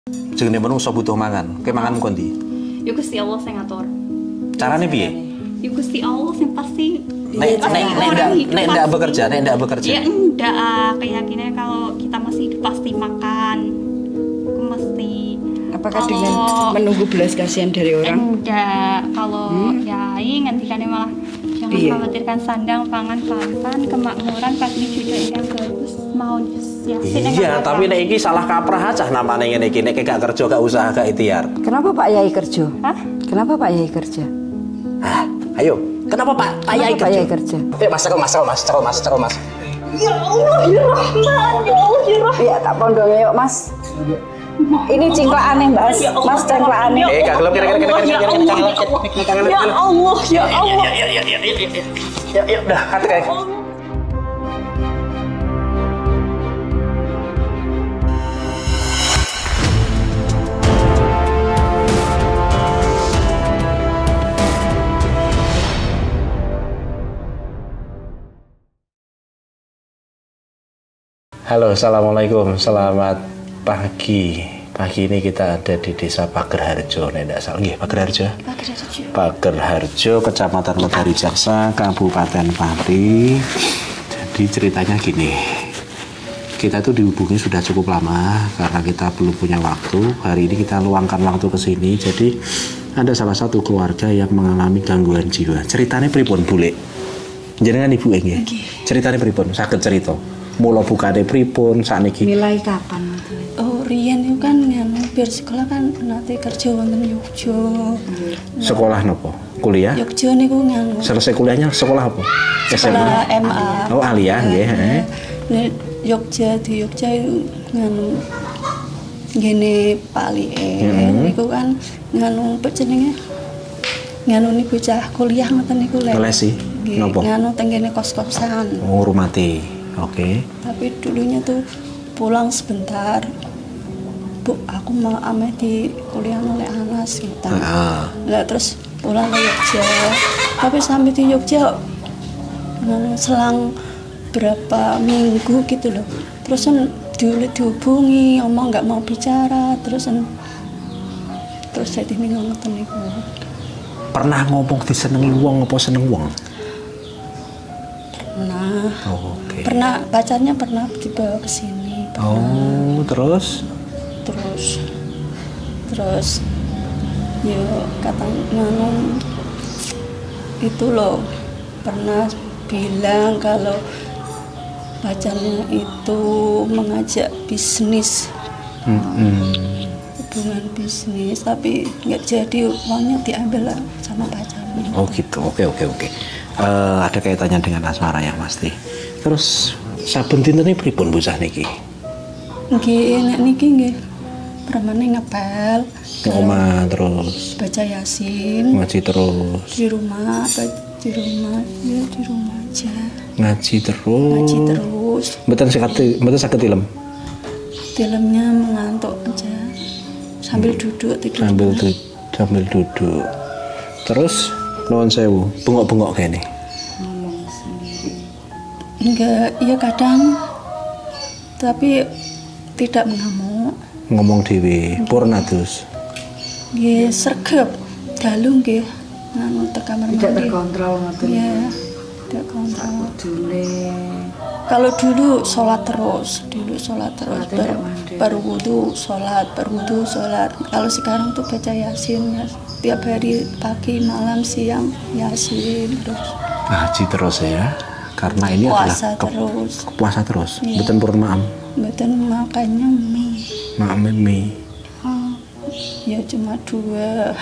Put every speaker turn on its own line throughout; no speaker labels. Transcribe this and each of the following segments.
Jenenge menungso butuh mangan. Kowe mangan kondi?
Ya Gusti Allah sing ngatur.
Carane piye?
Ya Gusti Allah sing pasti.
Nek ndak bekerja.
Ya enggak, keyakinannya kalau kita masih hidup pasti makan. Aku mesti.
Apakah dengan menunggu belas kasihan dari orang?
Enggak, kalau yai ngendikannya malah jangan khawatirkan sandang, pangan, papan, kemakmuran, pasti cucu yang bagus mau yasin.
Iya, tapi nek iki salah kaprah aja namane ngene iki. Nek gak kerja, gak usaha, gak ikhtiar.
Kenapa Pak Yai kerja?
Hah?
Kenapa Pak Yai kerja?
Ayo, kenapa Pak Yai kerja? Mas.
Ya Allah, ya Rahman, ya Allah, ya Rahman.
Iya, tak pondongnya yuk Mas. Ini cingklaane Mas, Mas cingklaane.
Gak gelem kira-kira.
Ya Allah, ya Allah.
Ya, udah, hati kayak. Halo, assalamualaikum, selamat pagi. Pagi ini kita ada di Desa Pagerharjo, nek ndak salah nggih, Pagerharjo. Pagerharjo, Kecamatan Wedari Jaksa, Kabupaten Pati. Jadi ceritanya gini. Kita tuh dihubungi sudah cukup lama karena kita belum punya waktu. Hari ini kita luangkan waktu ke sini. Jadi ada salah satu keluarga yang mengalami gangguan jiwa. Ceritanya pripun, Bule? Jenengan ibu nggih. Ceritanya pripun? Saged cerita. Mula bukane pripun sakniki?
Nilai kapan?
Oh, riyen itu kan biar sekolah kan nanti kerja wonten Yogya.
Sekolah nopo? Kuliah?
Yogya niku nganu.
Selesai kuliahnya sekolah apa?
Sekolah MA.
Oh, aliyah nggih, heeh.
Nek Yogya di Yogya itu nganu ngene palike. Niku kan nganu apa jenenge? Nganu niku bocah kuliah ngoten niku lek.
Lesi. Nopo?
Nganu teng kene kos-kosan.
Oh, rumati. Oke.
Tapi dulunya tuh pulang sebentar. Bu, aku mau ame di kuliah oleh Anas gitu. Nah, terus pulang ke Yogya. Tapi sampai di Yogya selang berapa minggu gitu loh. Terus dihubungi, ngomong nggak mau bicara, terus jadi ngomong niku.
Pernah ngomong disenengi wong apa seneng wong?
Pernah.
Oh, oke.
Pernah, pacarnya pernah dibawa ke sini.
Oh, terus
yo kata ngomong itu loh, pernah bilang kalau pacarnya itu mengajak bisnis, hubungan bisnis, tapi nggak jadi, uangnya diambil sama pacarnya.
Oh gitu, oke. Ada kaitannya dengan asmara yang pasti. Terus saben dinten iki pripun bocah niki?
Nggih, nek niki nggih permane ngepel.
Omah terus
Baca Yasin.
ngaji terus.
Di rumah aja.
Ngaji terus. Mboten saged tilem.
Tilemnya mengantuk aja. Sambil duduk tidur.
Sambil duduk. Terus nuwun sewu, bengok-bengok kene.
Enggak, ya kadang, tapi tidak mengamuk.
Ngomong dhewe, purna dus.
Nggih, sregep, dalu nggih. Nganu teng kamar mandi.
Tidak terkontrol ngoten.
Iya, tidak kontrol.
Dule.
Kalau dulu sholat terus, baru wudu, sholat. Kalau sekarang tuh baca Yasin, ya. Tiap hari pagi, malam, siang, Yasin terus.
Ngaji terus ya, karena ini
puasa
adalah puasa terus.
Iya.
Mboten purun maam.
Mboten makannya mie.
Maam mie.
Oh, ya cuma 2.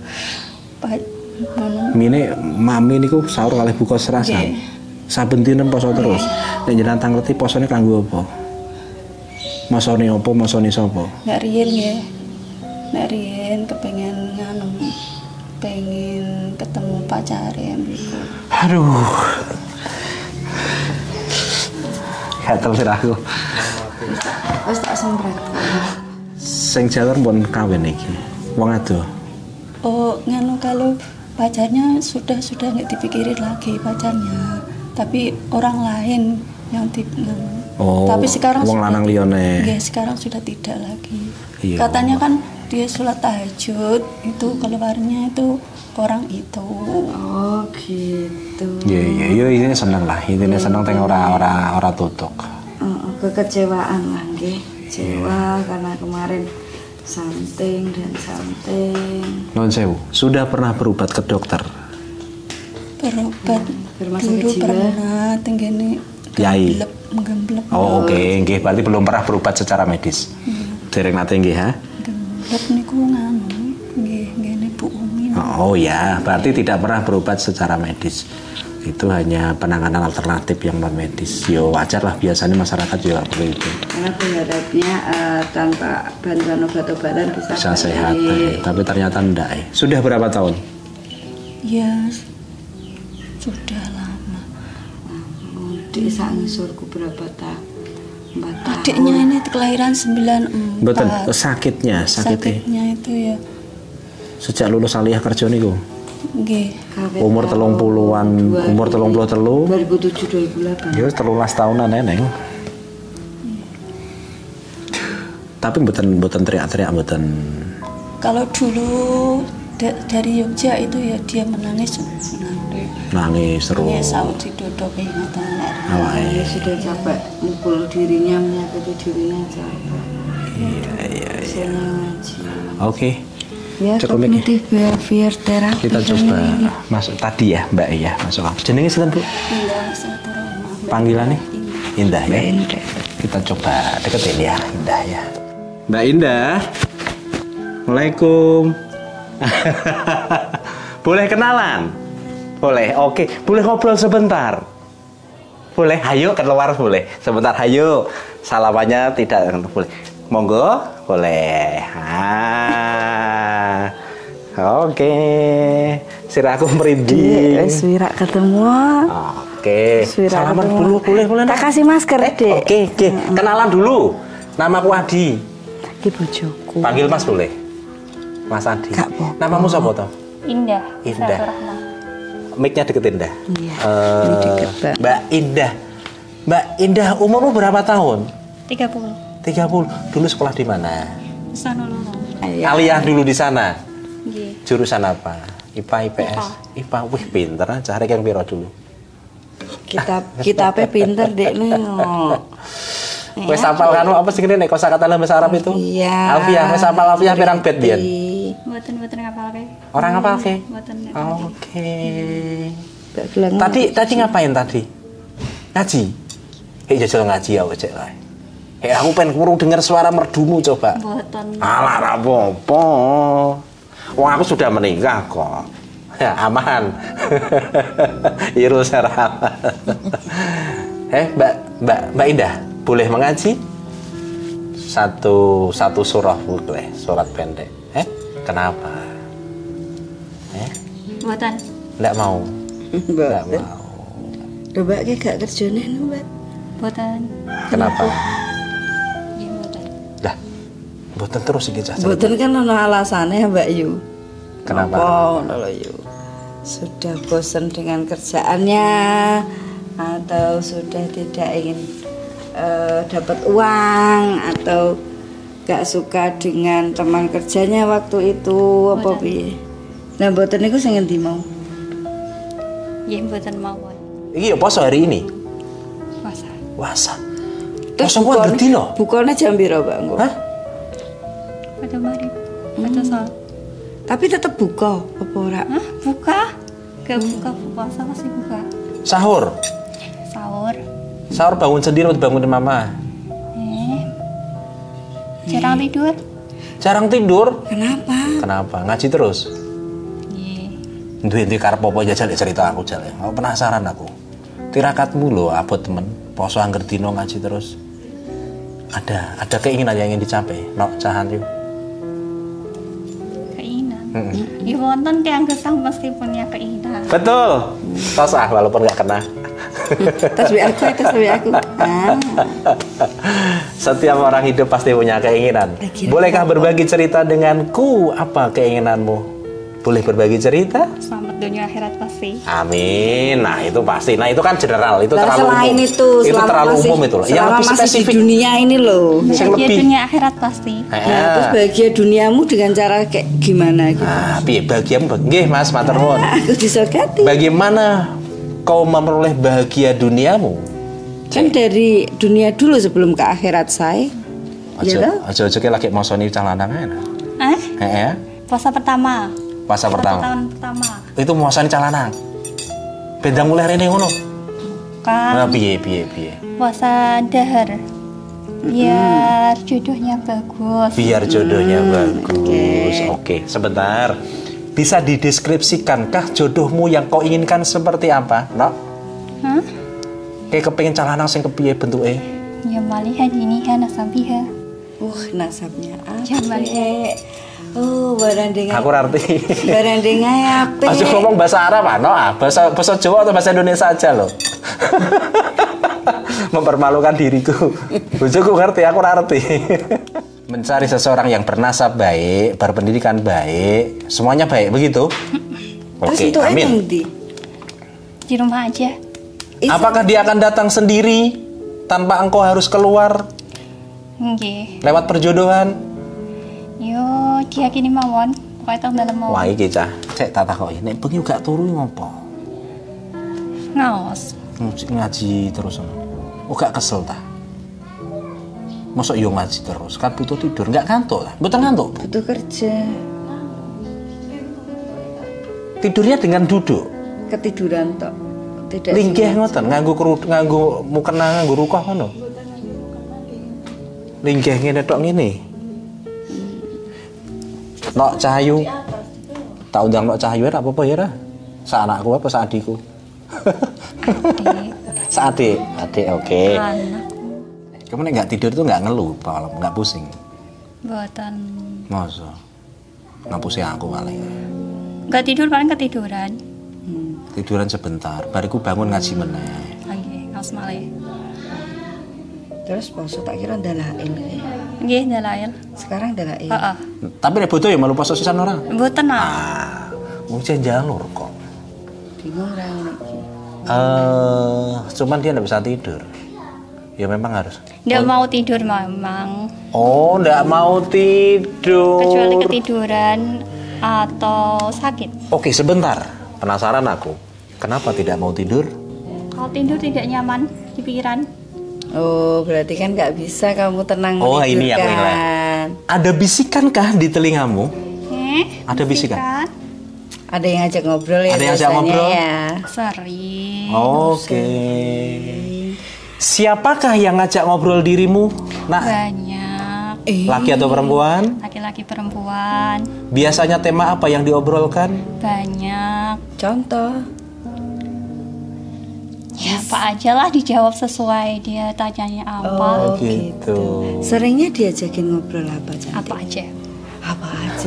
Mine mami niku sahur kalih buka serasan. Saben dina poso terus. Nek jenengan tangleti posone kanggo apa? Masone apa, masone sapa?
Nek riyen nggih. Nek riyen kepengin pengen ketemu pacare mriku.
Aduh. Gatel sirahku.
Wis tak sempret.
Sing jalur pun kawin iki. Wong ado.
Oh, kalau pacarnya sudah nggak dipikirin lagi pacarnya, tapi orang lain yang
Oh,
tapi sekarang
wong lanang liyane.
Ya, sekarang sudah tidak lagi.
Iya.
Katanya kan dia sholat tahajud itu keluarnya itu orang itu.
Oh gitu.
Iya, ini seneng lah. Intine seneng teng ora tutuk.
Kekecewaan lah nggih. Kecewa karena kemarin something dan something.
Nuwun sewu. Sudah pernah berobat ke dokter?
Berobat
Rumah
dulu
sakit jiwa.
pernah tenggene
Yai.
gemblek.
Oh, oke, nggih. Berarti belum pernah berobat secara medis. Dereng nate nggih, ha?
Gemblek niku nganu nggih ngene Bu Umi.
Oh ya, berarti tidak pernah berobat secara medis. Itu hanya penanganan alternatif yang non medis. Yo wajar lah, biasanya masyarakat juga seperti itu.
Karena berharapnya tanpa bantuan obat-obatan
Bisa sehat, tapi ternyata enggak. Sudah berapa tahun?
Ya sudah lama.
Di sangisurku berapa tahun? 4 tahun.
Adiknya ini kelahiran 94.
Betul, sakitnya.
Sakitnya itu ya
Sejak lulus aliyah kerja niku.
nggih.
Umur 30-an, umur 33.
2007 2008.
Ya 13 tahunan neneng. Tapi mboten teriak-teriak mboten.
Kalau dulu dari Yogyakarta itu ya dia menangis
Nangis terus.
Nangis saut didodok ingatan nek.
Awake.
Dia sudah capek mukul dirinya, menyakiti dirinya capek.
Iya.
Saya ngaji.
Oke.
Ya,
Cukup
kognitif behavior terapi.
Kita coba masuk tadi ya, Mbak ya, masuk. Jenenge sinten, Bu?
Indah satu rumah.
Panggilannya? Indah ya.
Indah.
Kita coba deketin ya, Indah ya. Mbak Indah. Assalamualaikum. Boleh kenalan? Boleh. Oke, boleh ngobrol sebentar. Boleh, ayo keluar boleh. Sebentar, ayo. Salamannya tidak boleh. Monggo, boleh. Oke. Sirahku merinding.
Swira ketemu.
Oke. Salaman dulu, boleh.
Tak kasih masker, Dek.
Oke. Kenalan dulu. Namaku Adi.
Ki bojoku.
Panggil Mas boleh? Mas Adi.
Gak apa-apa.
Namamu siapa toh?
Indah.
Indah.
Rahma.
Mic-nya deketin dah.
Iya. Ini deket, Mbak.
Mbak Indah. Mbak Indah, umurmu berapa tahun?
30.
30. Dulu sekolah di mana?
Sanulungan.
Aliyah dulu di sana.
Nggih.
Jurusan apa? IPA, IPS. IPA. Wih, pinter aja. Cari yang piro dulu.
Kita pinter, Dek.
Wes hafal kan apa sih nek kosakata bahasa Arab itu?
Iya.
Alfiah, wes hafal Alfiah pirang bet biyen?
Mboten ngapalke.
Orang ngapalke?
Mboten.
Oke. Tadi ngapain tadi? Ngaji. Jajal ngaji ya cek lah. Aku pengen kurung denger suara merdumu coba.
Mboten.
Alah ra apa-apa. Wong aku sudah menikah kok. Ya, aman. Irul sarah. Mbak Indah, boleh mengaji? Satu surah boleh, surat pendek. Kenapa?
Mboten.
Nggak mau. Nggak
Mbak.
mau.
Mbak ki gak kerjane Mbak.
Mboten.
Kenapa?
Nggih mboten.
Lah, mboten terus iki cah.
Mboten kan ono alasane Mbak Yu.
Kenapa?
Ngono lho Yu. Sudah bosan dengan kerjaannya atau sudah tidak ingin dapat uang atau gak suka dengan teman kerjanya waktu itu apa piye? Nah, mboten niku sing ngendi mau?
Nggih mboten mawon.
Iki ya poso hari ini.
Puasa.
Puasa.
Terus
Poso ku ngerti no?
bukane jam piro, Mbak? Engko?
Hah?
Pada mari. Pada salat.
Tapi tetep buka apa ora?
Hah? Buka? Gak buka puasa masih buka.
Sahur.
Sahur.
Sahur bangun sendiri atau bangunin mama?
Jarang tidur.
Jarang tidur.
Kenapa?
Kenapa? Ngaji terus?
Nggih.
Duwe karep apa jajal cerita aku jale. Aku penasaran aku. Tirakatmu lho abot temen. Poso angger dino ngaji terus. Ada keinginan yang ingin dicapai. Nok cahan yuk.
Keinginan. Ya wonten tiyang gesang mesti punya keinginan.
Betul. Tos walaupun nggak kena.
Tasbih aku. Ah.
Setiap orang hidup pasti punya keinginan. Bolehkah berbagi cerita denganku? Apa keinginanmu? Boleh berbagi cerita?
Selamat dunia akhirat pasti.
Amin. Nah itu pasti. Nah itu kan general. Itu
Nah,
terlalu
selain
umum.
itu
terlalu umum itu. Yang
selama
lebih
masih
spesifik.
di dunia ini loh.
Yang
Bahagia
lebih.
dunia akhirat pasti.
Nah, terus bahagia duniamu dengan cara kayak gimana gitu?
Piye bahagiamu? Nggih Mas, matur nuwun.
Aku disogati.
Bagaimana kau memperoleh bahagia duniamu?
Kan dari dunia dulu sebelum ke akhirat saya.
Aja lagi mosoni cah lanang ana. Heeh.
Puasa pertama.
Puasa pertama.
Tahun pertama.
Itu mosoni cah lanang. Bendang mulai rene ngono.
Kan.
Piye.
Puasa dahar. Biar jodohnya bagus.
Biar jodohnya bagus. Oke, sebentar. Bisa dideskripsikankah jodohmu yang kau inginkan seperti apa? No?
Hah?
Kayak kepengen cah lanang sing kepiye bentuke?
Ya maliha diniha nasabiha.
Nasabnya apa?
Jamaliha.
Oh, barandengnya.
Aku ngerti.
Barandengnya apa?
Aja ngomong bahasa Arab, no? Bahasa Jawa atau bahasa Indonesia aja loh. Mempermalukan diriku. Bojoku ngerti, aku ngerti. Mencari seseorang yang bernasab baik, berpendidikan baik, semuanya baik, begitu? Oke, amin.
Di rumah aja.
Apakah dia akan datang sendiri tanpa engkau harus keluar?
Nggih.
Lewat perjodohan?
Yo, diyakini mawon. Pokoke teng dalem mawon.
Wah, iki cah, cek tak takoki, nek bengi gak turu ngopo?
Ngaos.
Ngaji terus. Oh, gak kesel ta? Mosok yo ngaji terus, kan butuh tidur, enggak ngantuk lah. Mboten ngantuk.
Butuh kerja.
Tidurnya dengan duduk.
Ketiduran tok. Tidak
Linggih ngoten, nganggo mukena nganggo rukoh ngono. Linggih ngene tok ngene. Nok Cahayu. Tak undang Nok Cahayu ora apa-apa ya, Ra? Sa anakku apa sa adikku? Sa adik, oke.
Anak.
Kamu nek enggak tidur tuh enggak ngeluh, malam enggak pusing.
Mboten.
Masa? Ngapusi aku malah.
Enggak tidur paling ketiduran.
Tiduran sebentar, bariku bangun ngaji meneh.
Nggih, ngaos malih.
Terus poso tak kira ndalail.
Nggih, dalail.
Sekarang ndalail.
Heeh.
Tapi nek bodo ya malu poso sisan ora?
Mboten ah.
Mung jalur kok.
Bingung ra ngene iki.
Cuman dia enggak bisa tidur. Ya memang harus.
Nggak mau tidur memang.
Oh, enggak mau tidur.
Kecuali ketiduran atau sakit.
Oke, sebentar. Penasaran aku. Kenapa tidak mau tidur?
Kalau tidur tidak nyaman di pikiran.
Oh, berarti kan nggak bisa kamu tenang
Oh, ini yang
menidurkan.
Ada bisikankah di telingamu? Ada bisikan?
Ada yang ngajak ngobrol ya?
Ada yang ngajak ngobrol?
Ya.
Sering.
Oke. Siapakah yang ngajak ngobrol dirimu? Nah,
Banyak.
laki atau perempuan?
Laki-laki perempuan.
Biasanya tema apa yang diobrolkan?
Banyak.
Contoh.
Ya apa aja lah dijawab sesuai dia tanyanya apa.
Oh, gitu.
Seringnya diajakin ngobrol apa Cantik?
Apa aja.
Apa aja.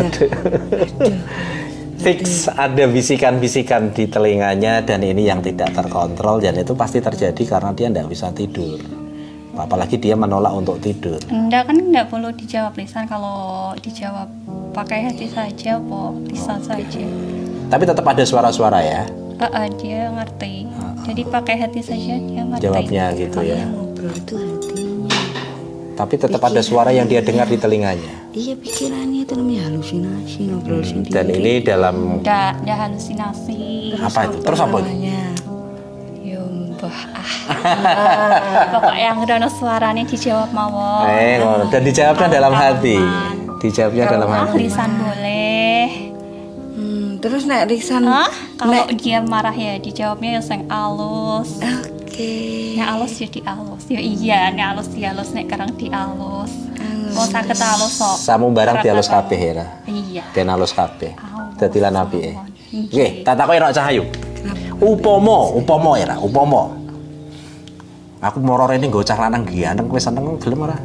Fix ada bisikan-bisikan di telinganya dan ini yang tidak terkontrol dan itu pasti terjadi karena dia tidak bisa tidur. Apalagi dia menolak untuk tidur.
Enggak kan enggak perlu dijawab lisan, kalau dijawab pakai hati saja po lisan saja.
Tapi tetap ada suara-suara ya.
Dia ngerti. Jadi pakai hati saja dia ngerti.
Jawabnya gitu ya.
Ngobrol itu hatinya.
Tapi tetap ada suara yang dia dengar di telinganya.
Iya, pikirannya itu namanya halusinasi, ngobrol sendiri.
Dan ini dalam
Enggak halusinasi.
apa itu? Terus apa itu?
Yumbah pokoknya yang ada suaranya dijawab mawon.
Dan dijawabnya dalam hati. Dijawabnya dalam hati.
Lisan boleh.
Terus nek lisan
Kalau dia marah ya dijawabnya yang sing alus.
Oke.
Nek alus ya di alus. Ya iya, nek alus di alus, nek kerang di alus. Mau sakit alus kok.
Samu barang di alus kabeh ya.
Iya.
Den alus kabeh. Dadi lan apike.
Nggih.
Nggih, tak takoki Nok Cahayu. Upomo ya, upomo. Aku moro rene nggo cah lanang ganteng kowe seneng gelem ora?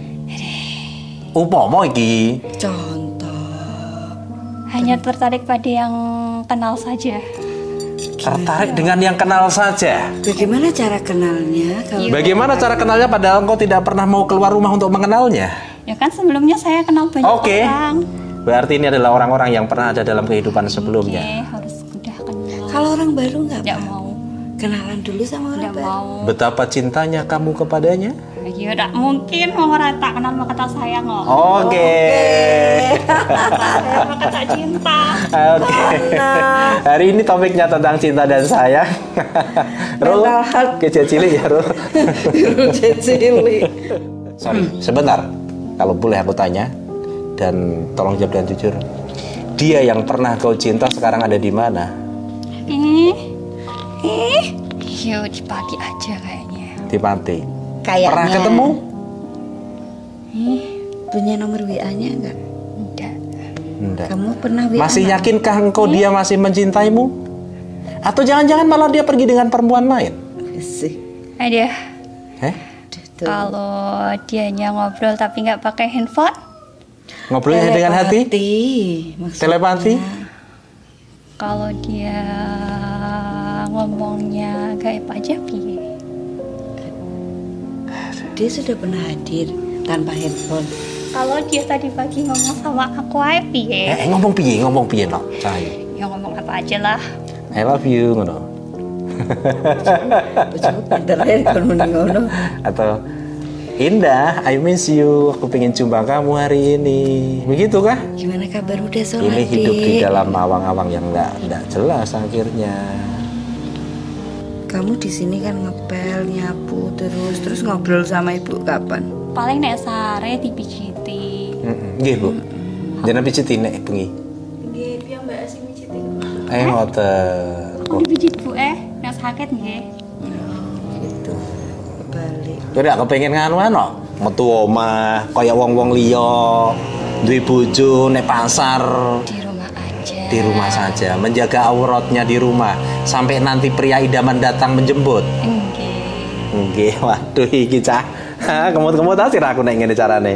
Upomo iki.
Hanya tertarik pada yang kenal saja.
Tertarik dengan yang kenal saja.
Bagaimana cara kenalnya? Kalau
Bagaimana cara kenalnya padahal engkau tidak pernah mau keluar rumah untuk mengenalnya?
Ya kan sebelumnya saya kenal banyak
Oke.
orang.
Berarti ini adalah orang-orang yang pernah ada dalam kehidupan sebelumnya.
Oke, harus udah kenal.
Kalau orang baru nggak
Nggak mau.
kenalan dulu sama orang
Nggak
baru?
mau.
Betapa cintanya kamu kepadanya?
Ya udah mungkin mau tak kenal maka tak sayang kok.
Oke.
Sayang maka tak cinta.
Oke. Hari ini topiknya tentang cinta dan sayang. Ru, kecil cilik ya Ru.
Cilik.
Sorry, sebentar. Kalau boleh aku tanya dan tolong jawab dengan jujur. Dia yang pernah kau cinta sekarang ada di mana?
Yuk di pagi aja kayaknya.
Di pantai.
Kayaknya.
Pernah ketemu?
Punya nomor WA-nya enggak?
Enggak.
Enggak.
Kamu pernah WA?
Masih yakinkah engkau dia masih mencintaimu? Atau jangan-jangan malah dia pergi dengan perempuan lain?
Sih.
Ada.
Tuh.
Kalau dianya ngobrol tapi nggak pakai handphone,
Ngobrolnya dengan hati?
Maksudnya.
Telepati?
kalau dia ngomongnya gaib aja piye?
Dia sudah pernah hadir tanpa handphone.
Kalau dia tadi pagi ngomong sama aku aja piye?
Ngomong piye no? Cahaya.
Ya ngomong apa aja lah.
I love you ngono.
Coba pinter ya kalau mending ngono.
Atau Indah, I miss you. Aku pengen jumpa kamu hari ini. Begitu kah?
Gimana kabar udah sholat?
Ini hidup di
Dik?
dalam awang-awang yang nggak jelas akhirnya.
Kamu di sini kan ngepel, nyapu terus ngobrol sama ibu kapan?
Paling nek sare dipijiti.
Nggih, Bu. Jangan pijit nek bengi.
Nggih, piye Mbak sing mijiti?
Ngoten.
Aku dipijit bu nek sakit nggih.
Gitu. Balik.
Kowe gak kepengen nganu ano? Metu omah kaya wong-wong liya, duwe bojo nek pasar.
Di rumah aja.
Di rumah saja, menjaga auratnya di rumah sampai nanti pria idaman datang menjemput. Nggih, waduh iki cah. Kemut-kemut asir aku nek ngene carane.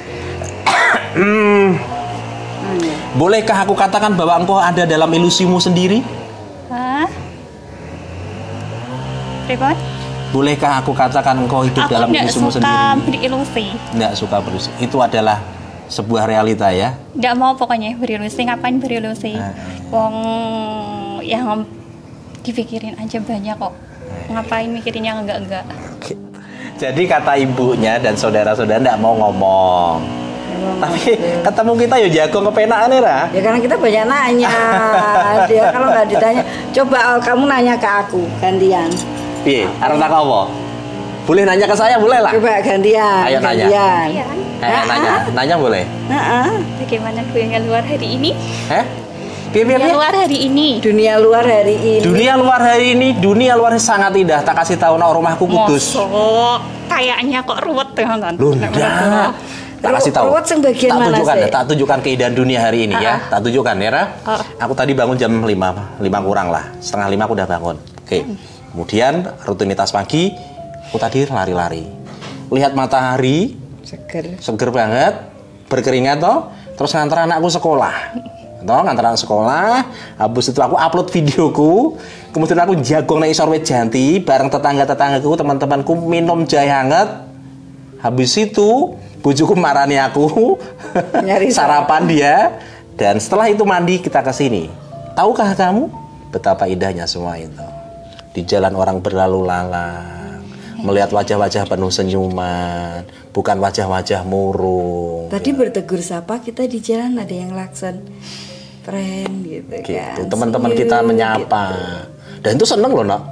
Bolehkah aku katakan bahwa engkau ada dalam ilusimu sendiri?
Hah? Pripun?
Bolehkah aku katakan engkau hidup dalam ilusimu sendiri?
Aku nggak suka berilusi.
Nggak suka berilusi. Itu adalah sebuah realita ya.
Nggak mau pokoknya berilusi. Ngapain berilusi? Wong yang dipikirin aja banyak kok. Ngapain mikirin yang enggak-enggak?
Jadi kata ibunya dan saudara-saudara nggak mau ngomong. Tapi ketemu kita ya jago kepenaan ya.
Ya karena kita banyak nanya. Dia kalau nggak ditanya, coba kamu nanya ke aku gantian.
Piye? Arep tak apa? Boleh nanya ke saya, boleh lah.
Coba gantian.
Ayo nanya.
Gantian.
Nanya boleh.
Bagaimana dunia luar hari ini?
Piye?
Dunia luar hari ini.
Dunia luar hari ini.
Dunia luar hari ini, dunia luar sangat indah. Tak kasih tahu nak rumahku kudus.
Mosok kayaknya kok ruwet ya kan?
Loh, enggak. Tak kasih tahu.
Ruwet sing bagian
tak
mana
tunjukkan,
sih?
tak tunjukkan keindahan dunia hari ini ya. Tak tunjukkan ya. Aku tadi bangun jam 5 kurang lah. Setengah 5 aku udah bangun. Oke. Kemudian rutinitas pagi, aku tadi lari-lari. Lihat matahari, seger banget, berkeringat toh. Terus nganter anakku sekolah. Toh, nganter anak sekolah. Habis itu aku upload videoku. Kemudian aku jagong naik isor wit janti bareng tetangga-tetanggaku, teman-temanku minum jahe hangat. Habis itu bojoku marani aku.
Nyari
sarapan dia. Dan setelah itu mandi kita ke sini. Tahukah kamu betapa indahnya semua itu? Di jalan orang berlalu lalang, melihat wajah-wajah penuh senyuman, bukan wajah-wajah murung.
Tadi bertegur sapa kita di jalan ada yang lakson friend gitu kan.
Teman-teman kita menyapa. Gitu. Dan itu seneng loh, Nak.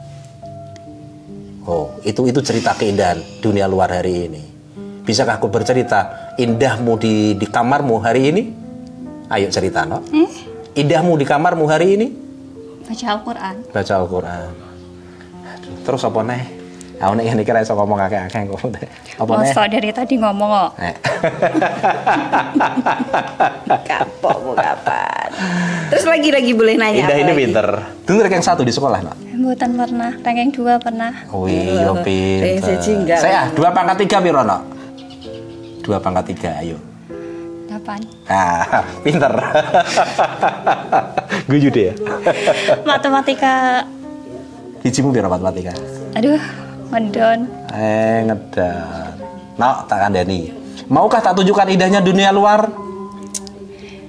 Oh, itu cerita keindahan dunia luar hari ini. Bisakah aku bercerita indahmu di kamarmu hari ini? Ayo cerita, Nak. Indahmu di kamarmu hari ini?
Baca Al-Quran.
Baca Al-Quran. Terus apa nih? Aku nih kira iso ngomong akeh-akeh kok. Apa nih?
Masa dari tadi ngomong kok.
Kapok mau kapan? Terus lagi boleh nanya.
Indah ini pinter. Dulu ranking 1 di sekolah, Nak?
Mboten pernah, ranking 2 pernah.
Oh iya, pinter. Saya 2 pangkat 3 piro, Nak? 2 pangkat 3, ayo.
8.
Pinter. Guyu deh ya.
Matematika.
Hijimu piro matematika?
Aduh, ngedon.
Ngedan. Nah, tak kandani. Maukah tak tunjukkan indahnya dunia luar?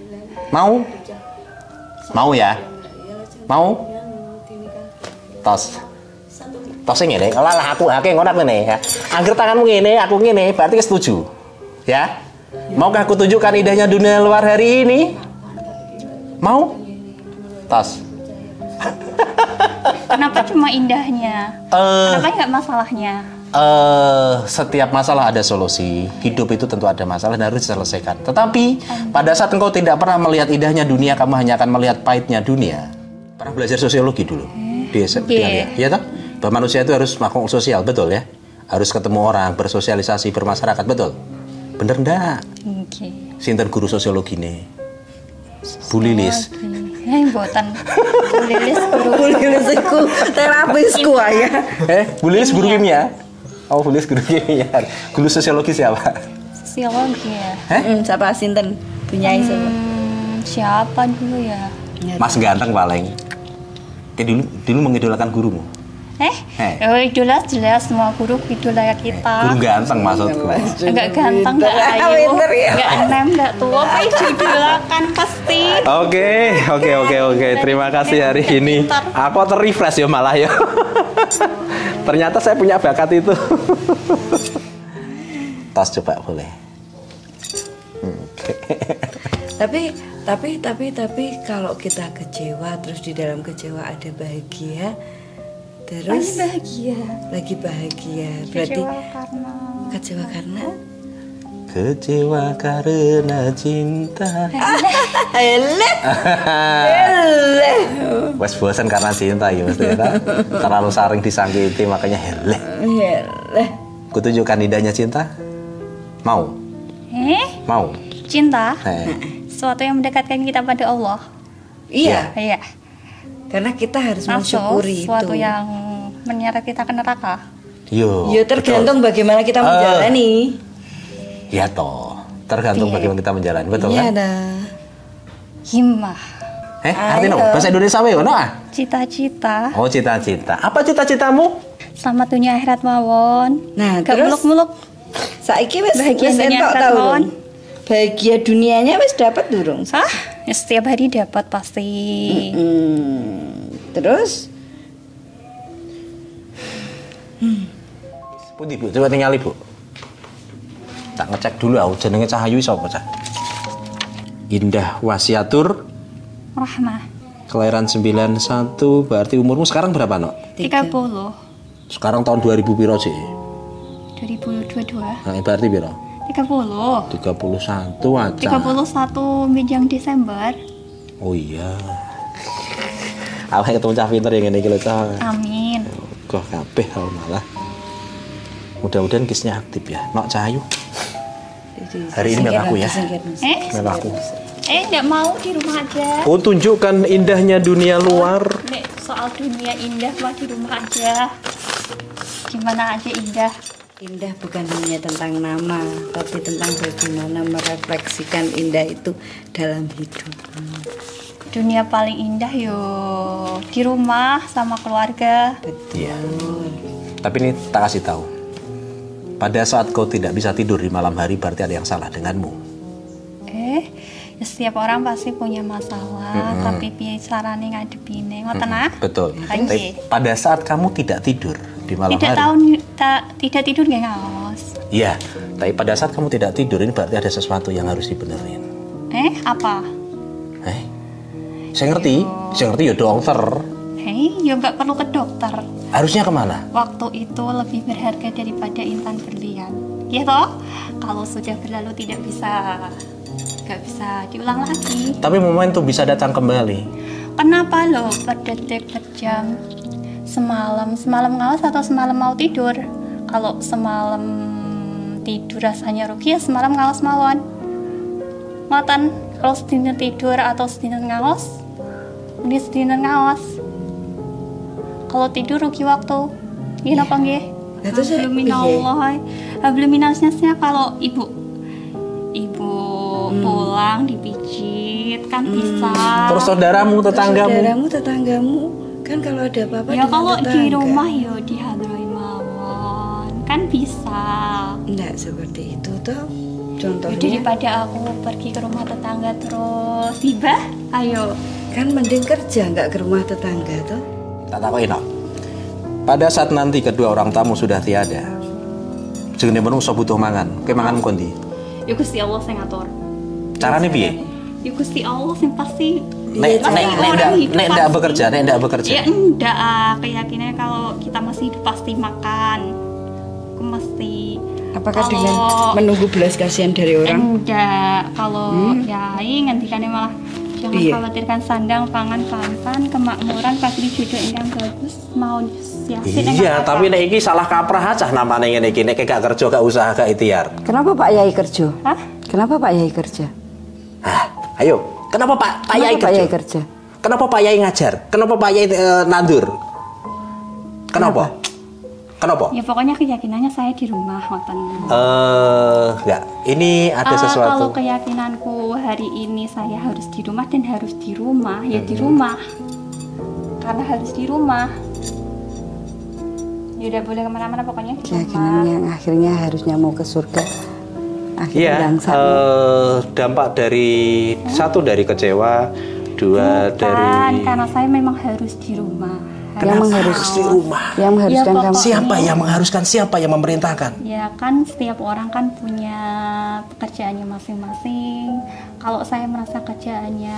Mau? Mau ya? Mau? Tos. Tos ngene, lah aku ngono ngene ya. Angger tanganmu ngene, aku ngene, berarti setuju. Ya? Maukah aku tunjukkan indahnya dunia luar hari ini? Mau? Tos.
Kenapa cuma indahnya? Kenapa nggak masalahnya?
Setiap masalah ada solusi. Hidup itu tentu ada masalah dan harus diselesaikan. Tetapi pada saat engkau tidak pernah melihat indahnya dunia, kamu hanya akan melihat pahitnya dunia. Pernah belajar sosiologi dulu? Iya toh? Bahwa manusia itu harus makhluk sosial, betul ya? Harus ketemu orang, bersosialisasi, bermasyarakat, betul? Bener ndak? Sinten guru sosiologi nih? Bu Lilis.
Mboten. Bu Lilis guru.
Bu Lilis iku terapisku ya.
Bu Lilis guru kimia. Oh, Bu Lilis guru kimia. Guru sosiologi siapa?
Sosiologi ya.
Siapa sinten? Punyai siapa?
Siapa dulu ya?
Mas Ganteng paling. Dulu mengidolakan gurumu.
Jelas semua guru idola kita.
Guru ganteng maksudku.
Enggak ganteng, enggak ayu, enggak enem, enggak tua, tapi idolakan pasti.
Oke. Terima kasih hari ini. Aku terrefresh ya malah ya. Ternyata saya punya bakat itu. Tas coba boleh.
Tapi kalau kita kecewa terus di dalam kecewa ada bahagia, terus lagi bahagia berarti kecewa karena cinta.
Wes bosan karena cinta ya mesti ya. Terlalu sering disakiti makanya heleh. Kutunjukkan indahnya cinta. Mau? Mau?
Cinta? Sesuatu yang mendekatkan kita pada Allah.
Iya. Karena kita harus mensyukuri
sesuatu
itu.
yang menyeret kita ke neraka.
Ya tergantung bagaimana kita menjalani.
Ya toh, tergantung bagaimana kita menjalani, betul kan?
Iya dah.
Himmah.
Artinya bahasa Indonesia wae ono ah?
Cita-cita.
Oh, cita-cita. Apa cita-citamu?
Selamat dunia akhirat mawon.
Nah,
gak
terus
muluk-muluk.
Saiki wis
Bahagia dunia
entok
akhirat
tau.
mawon.
Bahagia dunianya wis dapat durung?
Ya setiap hari dapat pasti.
Terus?
Pundi Bu, coba tinggali Bu. Tak ngecek dulu aku jenenge Cahayu sapa cah? Indah Wasiatur
Rahmah.
Kelahiran 91, berarti umurmu sekarang berapa, Nok?
30.
Sekarang tahun 2000 piro sih?
2022.
Nah, berarti piro?
30.
31 aja.
31 Minjang Desember.
Oh iya. Awak ketemu cah pinter yang ngene iki lho, Cah.
Amin.
Kok kabeh tau malah. Mudah-mudahan kisnya aktif ya. Nok Cahayu. Hari ini melu aku ya. Melu aku.
Enggak mau di rumah aja.
Oh, tunjukkan indahnya dunia luar.
Nek, soal dunia indah mah di rumah aja. Gimana aja indah.
Indah bukan hanya tentang nama, tapi tentang bagaimana merefleksikan indah itu dalam hidup.
Dunia paling indah yo di rumah sama keluarga.
Iya. Tapi ini tak kasih tahu. Pada saat kau tidak bisa tidur di malam hari, berarti ada yang salah denganmu.
Ya setiap orang pasti punya masalah, tapi piye carane ngadepine, ngoten ah?
Betul. Tapi pada saat kamu tidak tidur di malam hari.
Tidak tidur nggak ngaos.
Iya, tapi pada saat kamu tidak tidur ini berarti ada sesuatu yang harus dibenerin.
Apa?
Saya ngerti ya dokter.
Ya nggak perlu ke dokter.
Harusnya kemana?
Waktu itu lebih berharga daripada intan berlian. Ya toh? Kalau sudah berlalu nggak bisa diulang lagi.
Tapi momentum bisa datang kembali.
Kenapa loh? Per detik, per jam. Semalam ngawas atau semalam mau tidur? Kalau semalam tidur rasanya rugi, ya semalam ngawas mawon. Ngoten, kalau sedina tidur atau sedina ngawas, ini sedina ngawas. Kalau tidur rugi waktu. Ini apa nggih? Belum minasnya kalau ibu pulang dipijit kan bisa.
Terus saudaramu, tetanggamu
kan kalau ada apa-apa
ya kalau tetangga. Di rumah ya dihadroi mawon kan bisa.
Enggak seperti itu toh. Contohnya?
Daripada aku pergi ke rumah tetangga terus hibah, ayo.
Kan mending kerja nggak ke rumah tetangga tuh.
Tak takoki no. Pada saat nanti kedua orang tamu sudah tiada, jenenge menungso butuh mangan. Kowe mangan kondi.
Ya Gusti Allah sing ngatur.
Carane piye?
Ya Gusti Allah sing pasti.
Nek ndak bekerja, nek ndak bekerja.
Ya enggak, keyakinannya kalau kita masih hidup pasti makan. Aku mesti.
Apakah
kalau,
dengan menunggu belas kasihan dari orang?
Enggak, kalau yai ngendikannya malah jangan khawatirkan sandang, pangan, papan, kemakmuran, pasti jodoh yang bagus, mau siasin.
Iya, tapi nek iki salah kaprah aja namanya ngene iki, nek gak kerja, gak usaha, gak ikhtiar.
Kenapa Pak Yai kerja?
Hah?
Kenapa Pak Yai kerja?
Ayo, kenapa Pak Yai kerja? Kenapa Pak Yai ngajar? Kenapa Pak Yai nandur? Kenapa?
Ya pokoknya keyakinannya saya di rumah waktu
enggak. Ini ada sesuatu.
Kalau keyakinanku hari ini saya harus di rumah dan harus di rumah, ya di rumah. Karena harus di rumah. Ya udah boleh kemana-mana pokoknya di
Keyakinan
rumah.
yang akhirnya harusnya mau ke surga.
Iya. Dampak dari satu dari kecewa, dua dari.
Karena saya memang harus di rumah.
Yang
harus di rumah.
Yang mengharuskan
Ya,
kamu.
Siapa yang mengharuskan? Siapa yang memerintahkan?
Ya kan setiap orang kan punya pekerjaannya masing-masing. Kalau saya merasa kerjaannya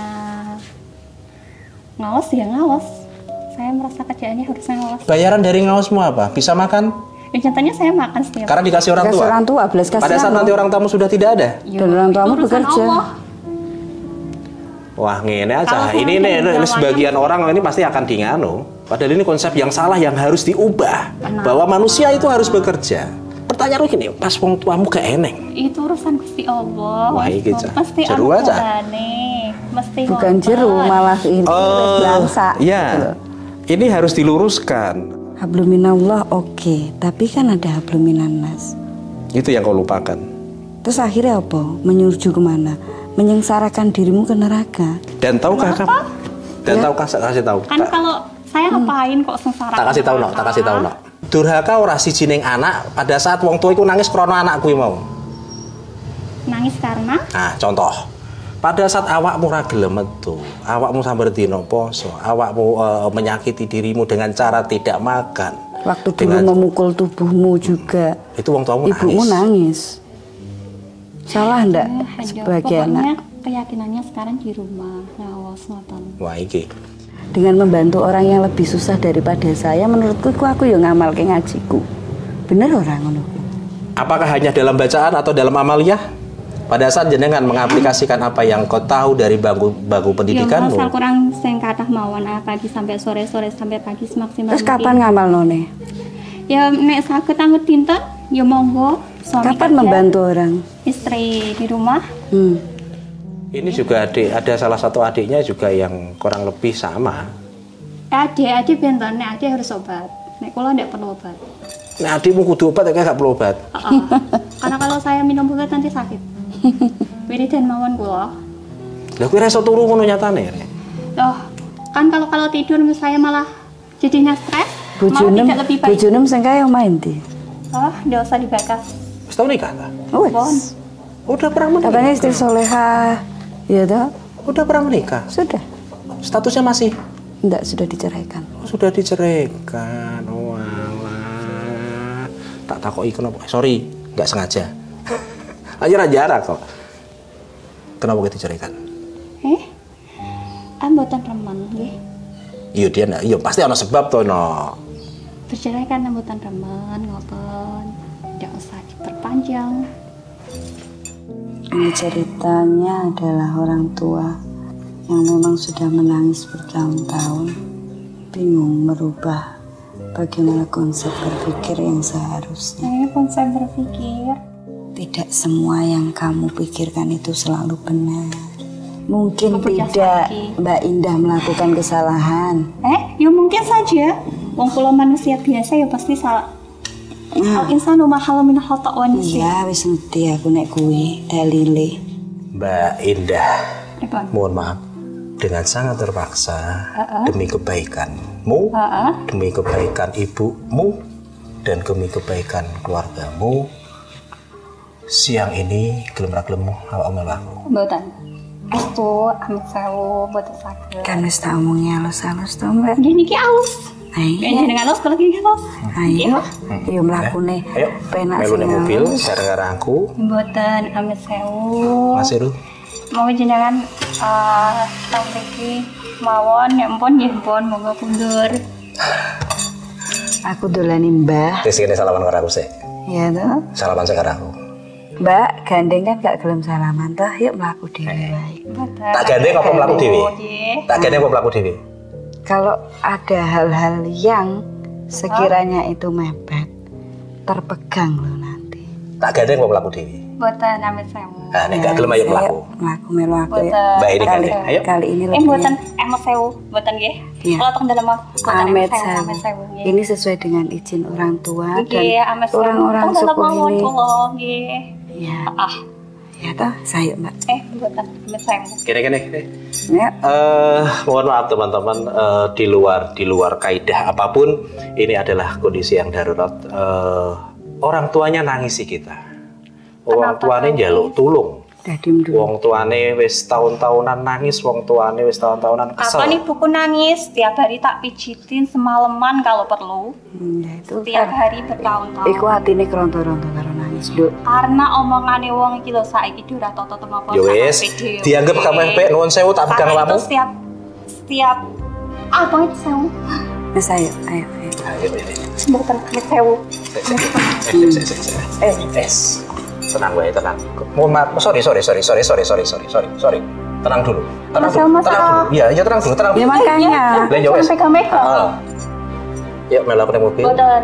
ngaos ya ngaos. Saya merasa kerjaannya harusnya ngaos.
Bayaran dari ngaosmu apa? Bisa makan?
Ya contohnya saya makan setiap
Karena dikasih orang tua.
Orang tua, belas kasihan.
Pada saat nanti orang tamu sudah tidak ada.
Ya,
Dan orang tuamu
itu urusan
bekerja.
Allah.
Wah, ngene aja.
Kalau
Ini sebagian orang ini pasti akan diinganu. Padahal ini konsep yang salah yang harus diubah. Bahwa manusia itu harus bekerja. Pertanyaan gini, pas wong tuamu gak eneng.
Itu urusan Gusti Allah.
Wah, iki cah.
Mesti
Jeru aja.
Mesti
Bukan
ngotot.
jeru, malah ini bangsa.
Iya. Ini harus diluruskan.
Habluminallah oke, tapi kan ada habluminannas.
Itu yang kau lupakan.
Terus akhirnya apa? Menyuruh kemana? Menyengsarakan dirimu ke neraka.
Dan tahukah kamu? Dan tahukah saya kasih tahu?
Kan kalau saya ngapain kok sengsara?
Tak kasih tahu no, tak kasih tahu no. Durhaka ora siji ning anak pada saat wong tua iku nangis krana anak kuwi mau.
Nangis karena?
Nah, contoh. Pada saat awakmu ra gelem metu, awakmu sambar dina poso, awakmu menyakiti dirimu dengan cara tidak makan.
Waktu dulu memukul tubuhmu juga.
Itu wong tuamu nangis.
Ibumu nangis. Salah ndak sebagai
pokoknya
anak?
keyakinannya sekarang di rumah ngawas ngoten.
Wah, iki.
Dengan membantu orang yang lebih susah daripada saya, menurutku aku ya ngamal ke ngajiku. Bener orang ngono.
Apakah hanya dalam bacaan atau dalam amaliyah? Pada saat jenengan mengaplikasikan apa yang kau tahu dari bangku pendidikanmu.
Ya, kurang sing kathah mawon pagi sampai sore sampai pagi semaksimal.
Terus kapan ngamal none?
Ya nek saged anget dinten ya monggo. Suami
Kapan
kerja,
membantu orang?
Istri di rumah.
Ini juga ada salah satu adiknya juga yang kurang lebih sama.
Adik benten, nek adik harus obat. Nek kula ndak perlu obat.
Nah, adikmu kudu obat, kayak gak perlu obat.
Karena kalau saya minum obat nanti sakit. Wiridan mawon kula.
Lah kuwi reso turu ngono nyatane.
Loh, kan kalau tidur saya malah jadinya stres. Malah tidak lebih baik.
Bojonem sing kae main di.
Oh, ndak usah dibakas.
Wis tau nikah ta?
Wes.
Udah pernah menikah.
Katanya istri soleha. Ya toh?
Udah pernah menikah.
Sudah.
Statusnya masih?
Enggak, sudah diceraikan.
Oh, sudah diceraikan. Oh, alah. Tak takoki kenapa. Sorry, enggak sengaja. Aja jarak kok. Kenapa kita diceraikan?
Mboten remen nggih.
Iya dia iya pasti ana sebab to no.
Bercerai kan mboten remen ngoten. Ndak usah diperpanjang.
Ini ceritanya adalah orang tua yang memang sudah menangis bertahun-tahun, bingung merubah bagaimana konsep berpikir yang seharusnya.
Ini pun saya berpikir.
Tidak semua yang kamu pikirkan itu selalu benar. Mungkin tidak Mbak Indah melakukan kesalahan.
Ya mungkin saja. Wong kula manusia biasa ya pasti salah. Al-insanu ma khala min khata' wa nisyan.
Iya, wis ngerti aku nek kuwi dalile.
Mbak Indah.
Pripun?
Mohon maaf. Dengan sangat terpaksa demi kebaikanmu, demi kebaikan ibumu dan demi kebaikan keluargamu, siang ini gelem ra gelem awak melu aku.
Mboten. Aku amit sewu mboten saged.
Kan wis tak omongi halus-halus to, Mbak.
Nggih niki alus.
Ayo.
Dengan alus kalau gini alus.
Ayo. Yo mlakune.
Ayo.
Penak
melu
sing
ning mobil
halus.
bareng karo aku.
Mboten amit sewu.
Mas Irul.
Mau jenengan tau mriki mawon nek mpun nggih mpun monggo kundur.
Aku dolani Mbah.
Wis kene salaman karo aku sik.
Ya toh.
Salaman sik karo aku.
Mbak, gandeng kan gak gelem salaman toh. Yuk mlaku dhewe wae.
Mboten.
Tak gandeng apa mlaku dhewe?
Nggih.
Tak gandeng apa mlaku dhewe?
Kalau ada hal-hal yang sekiranya itu mepet, terpegang loh nanti.
Tak gandeng apa mlaku dhewe?
Mboten amit sewu.
Ah, nek gak gelem ayo mlaku.
Mlaku melu aku ya.
Mboten.
Mbak ini gandeng. Ayo.
Kali ini lebih.
Mboten amit sewu, mboten nggih.
Iya.
Kalau teng dalem
Amit
amit
sewu.
sewu nggih.
Ini sesuai dengan izin orang tua
Nggih,
dan
amit sewu.
orang-orang
Teng dalem
suku
mawon
ini.
kula nggih.
Ya,
Ah,
ya toh, saya Mbak.
mboten amit sewu.
Kene.
Ya.
Mohon maaf teman-teman, di luar kaidah apapun, ini adalah kondisi yang darurat. Orang tuanya nangisi kita. Wong tuane njaluk tulung.
Dadim dulu.
Wong tuane wis tahun-tahunan nangis, wong tuane wis tahun-tahunan kesel.
Kapan ibuku nangis? Setiap hari tak pijitin semalaman kalau perlu.
Ya itu
Setiap
kan.
hari bertahun-tahun.
Iku hatine kronto-ronto karo nangis, Duk.
Karena omongane wong iki lho saiki ora toto temapa.
Ya wis, dianggap kamu FP nuwun sewu tak pegang
Itu
kamu.
setiap apa itu sewu?
Wis ayo.
Ayo.
Mboten amit sewu.
Tenang wae, tenang. Mohon maaf, sorry. Tenang dulu. Tenang dulu. Iya, tenang dulu, tenang
Ya
dulu.
makanya.
Lah ya wis.
Pegang-pegang.
Yuk melu aku nang mobil.
Mboten.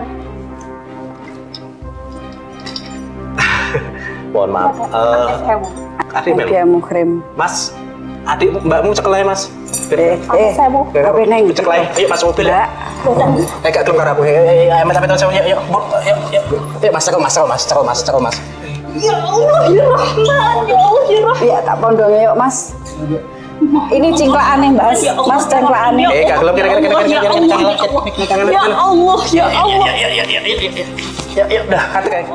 Mohon maaf.
Amit sewu.
Adik melu.
Dia muhrim.
Mas, adik mbakmu cekelai Mas.
Amit sewu.
Apa neng?
Cekelai. Ayo Mas mobil ya.
Mboten.
Gak gelem karo aku. Amit sewu. Yuk. Mas, cekel Mas.
Ya Allah, ya Rahman, ya Allah, ya Rahman.
Iya tak pondongnya yuk Mas. Ini cingklaane Mas. Mas cingklaane.
Gak gelem kira-kira.
Ya Allah, ya Allah.
Ya, udah, hati kayak.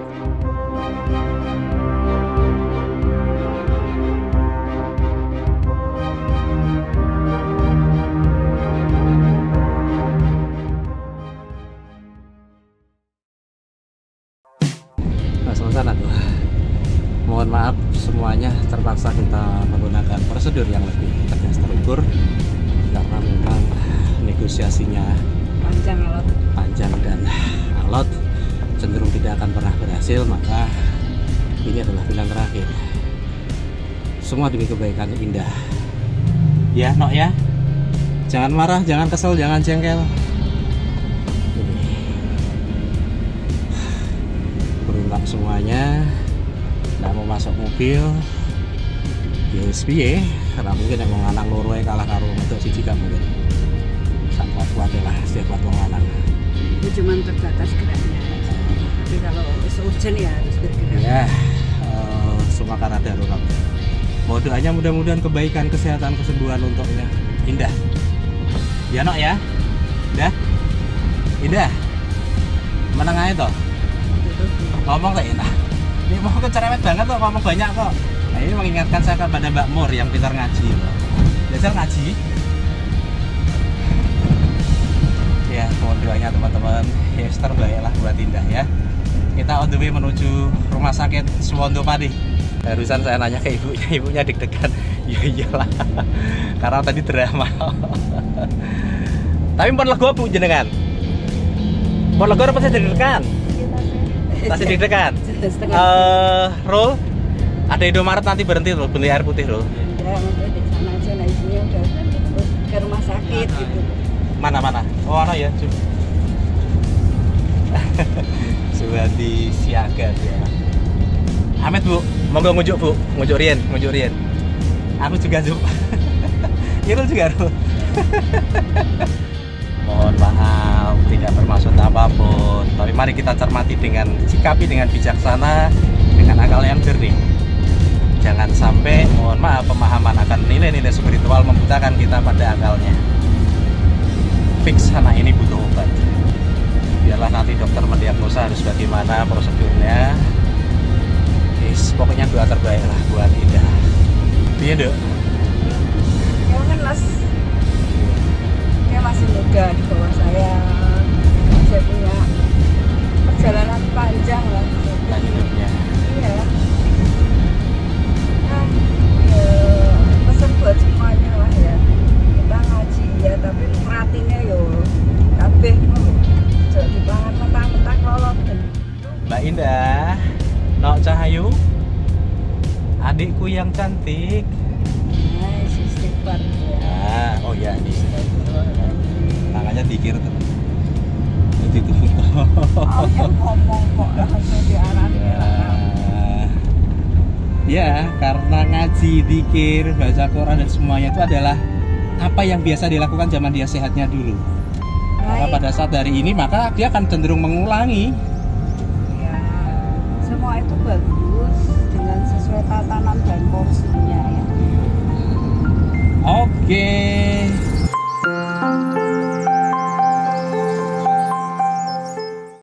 Sana tuh. Mohon maaf semuanya terpaksa kita menggunakan prosedur yang lebih tegas terukur karena memang negosiasinya panjang dan alot, cenderung tidak akan pernah berhasil, maka ini adalah pilihan terakhir. Semua demi kebaikan Indah. Ya, Nok ya. Jangan marah, jangan kesel, jangan jengkel. Beruntak semuanya. Nggak mau masuk mobil. Yes, piye? Karena mungkin yang mau lanang loro kalah karo untuk siji gak mungkin. Sampai kuat lah, setiap kuat wong lanang.
Itu cuma terbatas geraknya. Tapi kalau urgent ya harus bergerak.
Ya, semua karena darurat. Mau doanya mudah-mudahan kebaikan, kesehatan, kesembuhan untuknya. Indah. Ya Nok ya. Indah. Meneng aja toh. Ngomong tak enak. Ini mau cerewet banget kok, ngomong banyak kok. Nah, ini mengingatkan saya kepada Mbak Mur yang pintar ngaji loh. Belajar ngaji. Ya, mohon doanya teman-teman. Ya, terbaiklah buat Indah ya. Kita on the way menuju rumah sakit Suwondopadi. Barusan saya nanya ke ibunya deg-degan. Ya iyalah. Karena tadi drama. Tapi pun lego Bu jenengan. Pun lego apa saya deg-degan? Masih deg-degan. Rul, ada Indomaret nanti berhenti Rul, beli air putih Rul.
Ya, nanti di sana aja, nah ibunya udah ke rumah sakit gitu.
Mana? Oh, ano ya, Suwandi siaga ya. Amit Bu, monggo ngujuk Bu, ngujuk Rien. Aku juga Zub. Irul juga Rul. Mohon maaf, tidak bermaksud apapun. Tapi mari kita cermati sikapi dengan bijaksana, dengan akal yang jernih. Jangan sampai, mohon maaf, pemahaman akan nilai-nilai spiritual membutakan kita pada akalnya. Fix anak ini butuh obat. Biarlah nanti dokter mendiagnosa harus bagaimana prosedurnya. Wis, pokoknya doa terbaik lah buat Indah. Iya dok.
Ya kan mas, dia masih muda di bawah saya. Saya punya perjalanan panjang lah.
Hidupnya.
Iya. Nah, ya, pesan buat semuanya lah ya. Kita ngaji ya, tapi perhatinya yo kabeh jadi dipangan mentang-mentang kolot.
Mbak Indah, Nok Cahayu, adikku yang cantik.
Nah, istighfar ya.
Oh ya, ini tangannya dikir teman. Itu foto.
Oh, yang ngomong kok langsung diarani.
Ya, karena ngaji, dikir, baca Quran dan semuanya itu adalah apa yang biasa dilakukan zaman dia sehatnya dulu. Maka pada saat hari ini maka dia akan cenderung mengulangi.
Ya, semua itu bagus dengan sesuai tatanan dan porsinya ya.
Oke.